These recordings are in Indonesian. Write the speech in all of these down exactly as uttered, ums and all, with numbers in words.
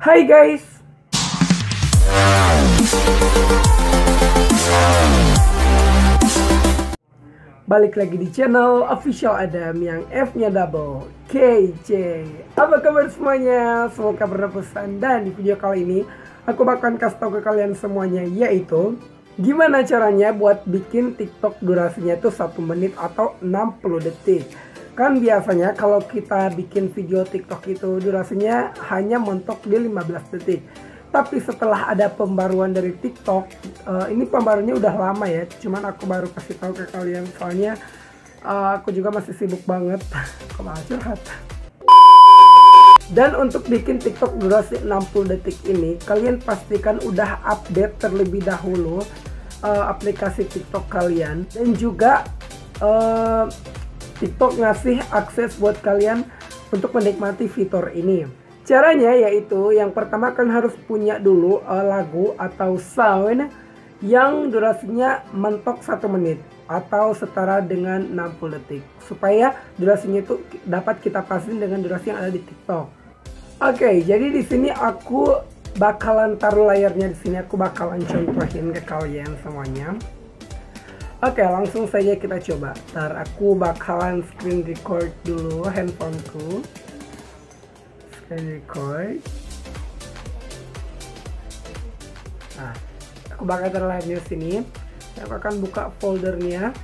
Hai guys. Balik lagi di channel Official Adam yang F-nya double K C. Apa kabar semuanya? Semoga berpesan. Dan di video kali ini aku bakalan kasih tahu ke kalian semuanya, yaitu gimana caranya buat bikin TikTok durasinya itu satu menit atau enam puluh detik. Kan biasanya kalau kita bikin video TikTok itu durasinya hanya mentok di lima belas detik. Tapi setelah ada pembaruan dari TikTok, uh, ini pembaruannya udah lama ya. Cuman aku baru kasih tahu ke kalian soalnya uh, aku juga masih sibuk banget. Kok malah curhat. Dan untuk bikin TikTok durasi enam puluh detik ini, kalian pastikan udah update terlebih dahulu uh, aplikasi TikTok kalian. Dan juga uh, TikTok ngasih akses buat kalian untuk menikmati fitur ini. Caranya yaitu yang pertama kan harus punya dulu uh, lagu atau sound yang durasinya mentok satu menit atau setara dengan enam puluh detik, supaya durasinya itu dapat kita pasin dengan durasi yang ada di TikTok. Oke, okay, jadi di sini aku bakalan taruh layarnya di sini, aku bakalan contohin ke kalian semuanya. Oke, langsung saja kita coba. Ntar aku bakalan screen record dulu handphoneku. Screen record. Nah, aku bakal taruh di sini. Aku akan buka foldernya.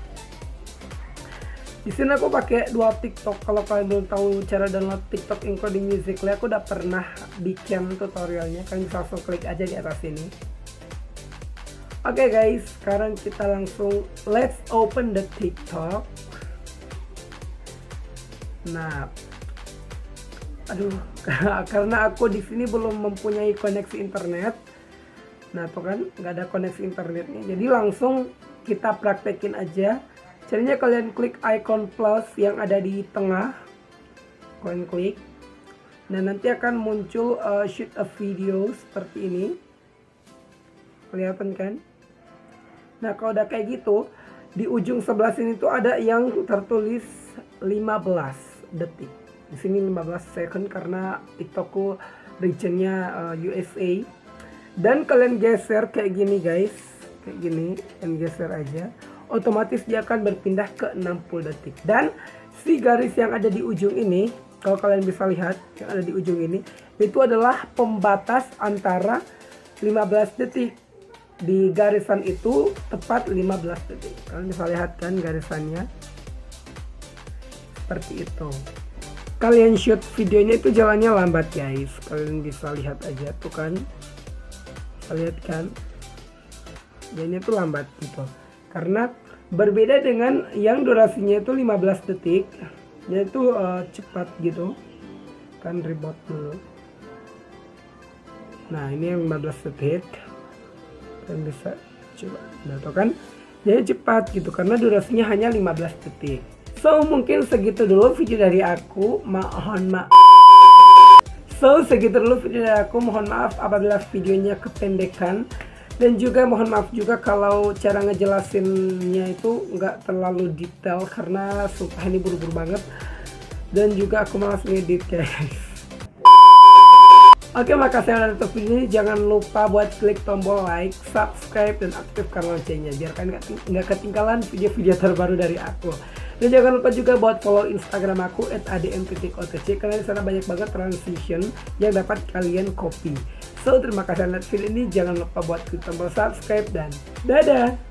Di sini aku pakai dua TikTok. Kalau kalian belum tahu cara download TikTok encoding Musical.ly, aku udah pernah bikin tutorialnya. Kalian bisa langsung klik aja di atas sini. Oke okay guys, sekarang kita langsung let's open the TikTok. Nah, aduh, karena aku di sini belum mempunyai koneksi internet. Nah, tuh kan nggak ada koneksi internetnya. Jadi langsung kita praktekin aja. Caranya kalian klik icon plus yang ada di tengah. Kalian klik. Nah, nanti akan muncul uh, shoot a video seperti ini. Kelihatan kan? Nah, kalau udah kayak gitu, di ujung sebelah sini tuh ada yang tertulis lima belas detik. Di sini lima belas second karena TikTokku regionnya uh, U S A. Dan kalian geser kayak gini guys, kayak gini, dan geser aja. Otomatis dia akan berpindah ke enam puluh detik. Dan si garis yang ada di ujung ini, kalau kalian bisa lihat yang ada di ujung ini, itu adalah pembatas antara lima belas detik. Di garisan itu tepat lima belas detik. Kalian bisa lihat kan garisannya seperti itu. Kalian shoot videonya itu jalannya lambat guys. Kalian bisa lihat aja tuh kan. Bisa lihat kan, jalannya tuh lambat gitu. Karena berbeda dengan yang durasinya itu lima belas detik, dia itu uh, cepat gitu. Kan reboot dulu. Nah, ini yang lima belas detik. Kalian bisa coba, nah tuh kan jadi cepat gitu karena durasinya hanya lima belas detik. So mungkin segitu dulu video dari aku, mohon maaf. So segitu dulu video dari aku, mohon maaf apabila videonya kependekan, dan juga mohon maaf juga kalau cara ngejelasinnya itu nggak terlalu detail karena sumpah ini buru-buru banget, dan juga aku malas ngedit guys. Oke, makasih yang udah nonton video ini. Jangan lupa buat klik tombol like, subscribe, dan aktifkan loncengnya biar kalian nggak ketinggalan video-video terbaru dari aku. Dan jangan lupa juga buat follow Instagram aku at a d m titik o t c karena di sana banyak banget transition yang dapat kalian copy. So, terima kasih yang nonton video ini. Jangan lupa buat klik tombol subscribe dan dadah.